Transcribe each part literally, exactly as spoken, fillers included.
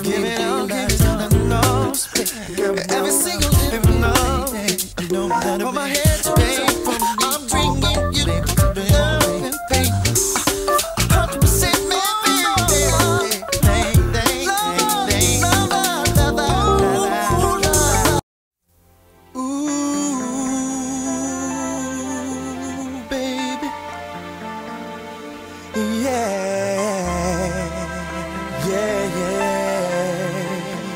give it all, give it all, no. Every single day, no. Hold my head to me, I'm bringing you love, baby. Hundred percent, baby. Ooh, baby, yeah, yeah, yeah.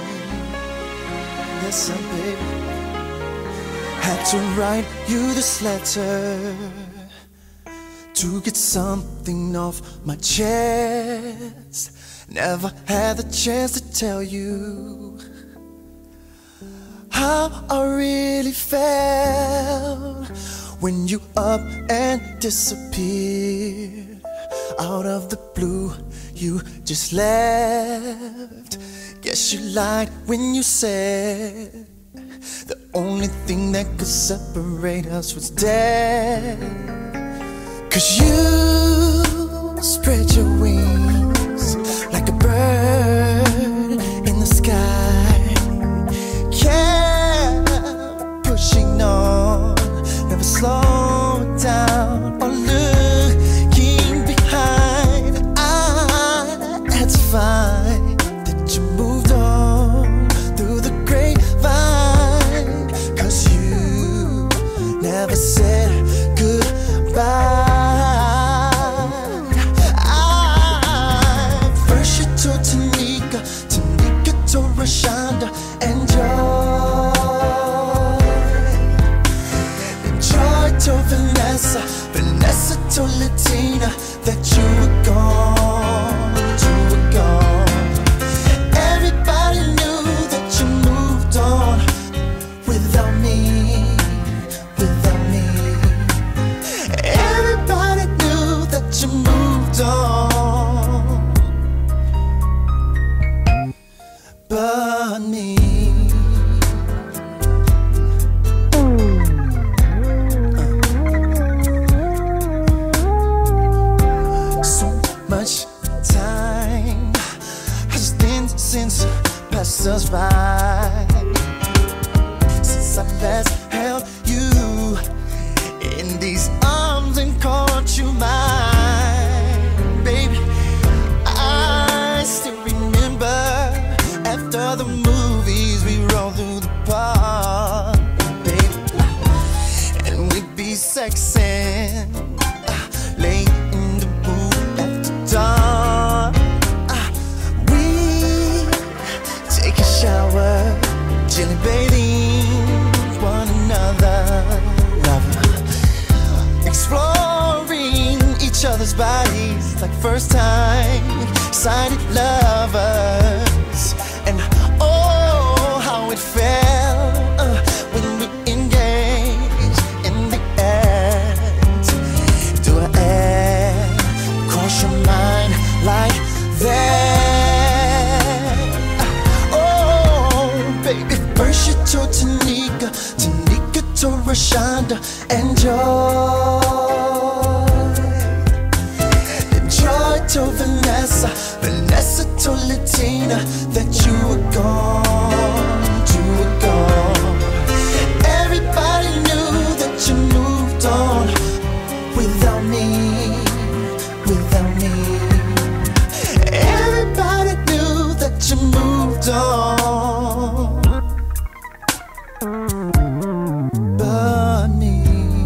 Yes, I'm baby. Had to write you this letter to get something off my chest. Never had the chance to tell you how I really felt when you up and disappeared. Out of the blue, you just left. Guess you lied when you said the only thing that could separate us was death. Cause you spread your wings like a bird in the sky, kept pushing on, never slowing down or looking behind. I had to find that you moved on through the grapevine, cause you never said goodbye. Rashonda and Joy, and Joy told Vanessa, Vanessa told Latina that you were gone, you were gone. Everybody knew that you moved on without me, without me. Everybody knew that you moved on, but me. Uh. So much time has been since passed us by, since I last held you in these arms and called you mine, baby. I still remember after the movies we rolled through the park, baby, and we'd be sexing uh, late in the moon after dawn. Uh, we take a shower, gently bathing one another, lover, exploring each other's bodies like first time sighted lovers. And oh, how it felt uh, when we engaged in the end. Do I ever cross your mind like that? Oh, baby, first you told Tanika, Tanika told Rashonda and Joy, and Joy told Vanessa, Vanessa told Latina that you were gone, you were gone. Everybody knew that you moved on without me, without me. Everybody knew that you moved on, but me.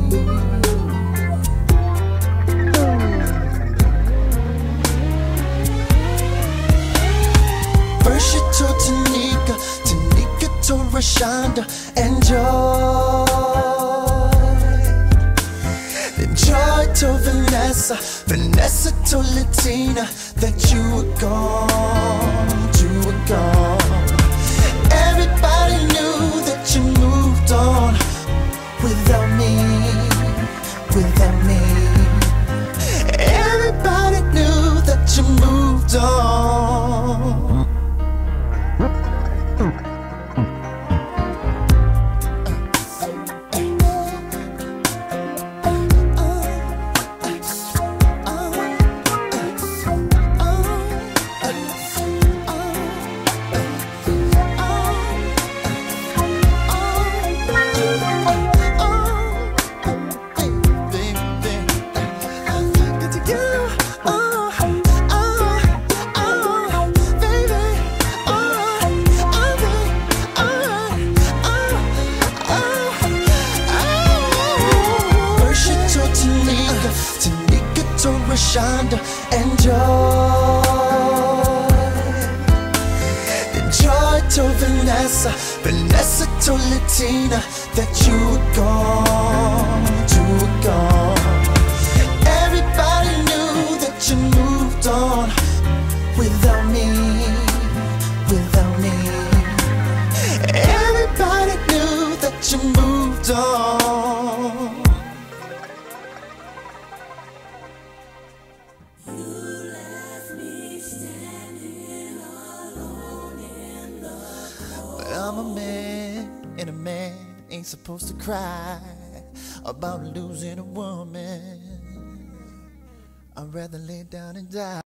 First you told Tanika, Tanika told Rashonda and Joy, then Joy told Vanessa, Vanessa told Latina that you were gone, you were gone. Everybody knew that you moved on without me, without me. Everybody knew that you moved on. wonder and joy. The joy told Vanessa, Vanessa told Latina that you were gone, you were gone. Everybody knew that you moved on without me, without me. Everybody knew that you moved on. You left me standing alone in the cold. But I'm a man, and a man ain't supposed to cry about losing a woman. I'd rather lay down and die.